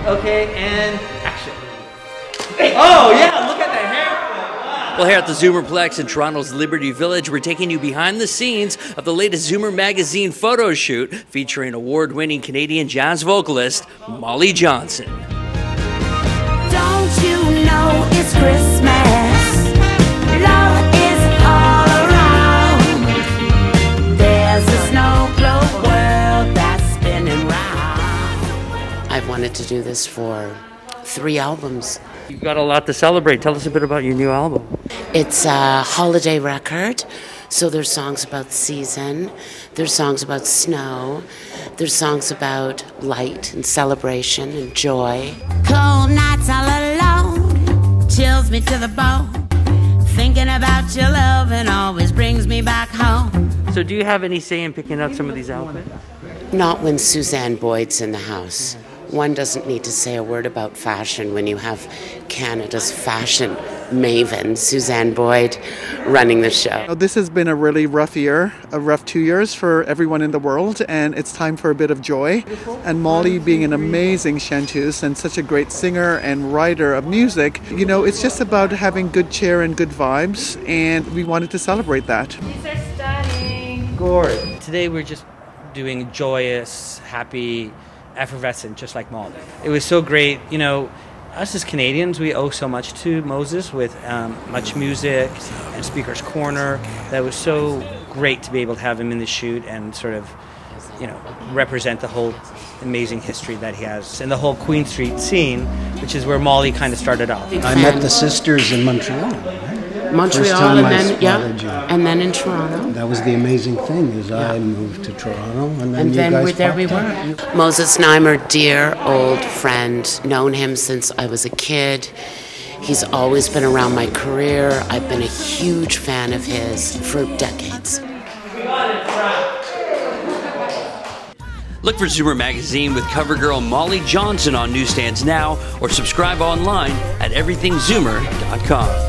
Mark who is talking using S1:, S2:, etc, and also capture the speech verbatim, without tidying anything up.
S1: Okay, and action. Oh yeah, look at that hair.
S2: Well, here at the Zoomerplex in Toronto's Liberty Village, we're taking you behind the scenes of the latest Zoomer magazine photo shoot featuring award-winning Canadian jazz vocalist Molly Johnson.
S3: Don't you know it's Christmas? Love is all around. There's a snow globe world that's spinning round.
S4: I've wanted to do this for three albums.
S2: You've got a lot to celebrate. Tell us a bit about your new album.
S4: It's a holiday record, so there's songs about season, there's songs about snow, there's songs about light and celebration and joy.
S3: Cold nights all alone chills me to the bone. Thinking about your love and always brings me back home.
S2: So do you have any say in picking out some of these outfits?
S4: Not when Suzanne Boyd's in the house. One doesn't need to say a word about fashion when you have Canada's fashion maven, Suzanne Boyd, running the show.
S5: This has been a really rough year, a rough two years for everyone in the world, and it's time for a bit of joy. And Molly, being an amazing chanteuse and such a great singer and writer of music, you know, it's just about having good cheer and good vibes, and we wanted to celebrate that.
S1: These are stunning. Gorgeous. Today we're just doing joyous, happy, effervescent, just like Molly. It was so great. You know, us as Canadians, we owe so much to Moses with um, much music and Speaker's Corner. That was so great to be able to have him in the shoot and sort of, you know, represent the whole amazing history that he has and the whole Queen Street scene, which is where Molly kind of started off.
S6: I met the sisters in Montreal. Right?
S4: Montreal and then yeah, and then in Toronto.
S6: That was the amazing thing is yeah. I moved to Toronto and then
S4: and
S6: you
S4: then
S6: guys
S4: we're there we were. Moses and I'm a dear old friend. Known him since I was a kid. He's always been around my career. I've been a huge fan of his for decades.
S2: Look for Zoomer Magazine with cover girl Molly Johnson on newsstands now or subscribe online at everything zoomer dot com.